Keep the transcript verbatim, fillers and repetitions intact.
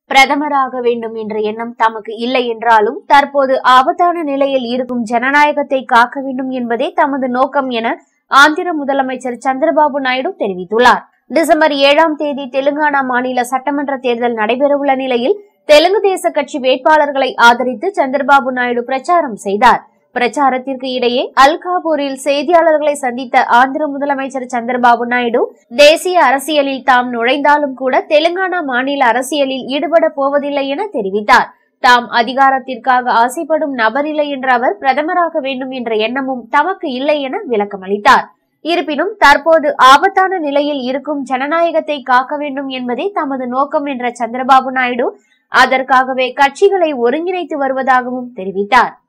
பிரதமராக வேண்டும் என்ற எண்ணம் தமக்கு இல்லை என்றாலும் தற்போது ஆபத்தான நிலையில் இருக்கும் ஜனநாயகத்தை காக்க வேண்டும் என்பதே தமது நோக்கம் என ஆந்திர முதலமைச்சர் சந்திரபாபு நாயுடு தெரிவித்துள்ளார். டிசம்பர் ஏழாம் தேதி தெலுங்கானா மாநில சட்டமன்ற தேர்தல் நடைபெறவுள்ள நிலையில் தெலுங்கு தேச கட்சி வேட்பாளர்களை ஆதரித்து சந்திரபாபு நாயுடு பிரச்சாரம் செய்தார். பிரச்சாரத்திற்கு இடையே அல்காபூரில் செய்தியாளர்களை சந்தித்த ஆந்திர முதலமைச்சர் சந்திரபாபு நாயுடு தேசிய அரசியலில் தாம் நுழைந்தாலும் கூட தெலுங்கானா மாநில அரசியலில் ஈடுபட போவதில்லை என தெரிவித்தார். தாம் அதிகாரத்திற்காக ஆசைப்படும் நபரில்லை என்ற அவர் பிரதமராக வேண்டும் என்ற எண்ணமும் தமக்கு இல்லை என விளக்கமளித்தார். இருப்பினும் தற்போது ஆபத்தான நிலையில் இருக்கும் ஜனநாயகத்தை காக்க வேண்டும் என்பதே தமது நோக்கம் என்ற சந்திரபாபு நாயுடு அதற்காகவே கட்சிகளை ஒருங்கிணைத்து வருவதாகவும் தெரிவித்தார்.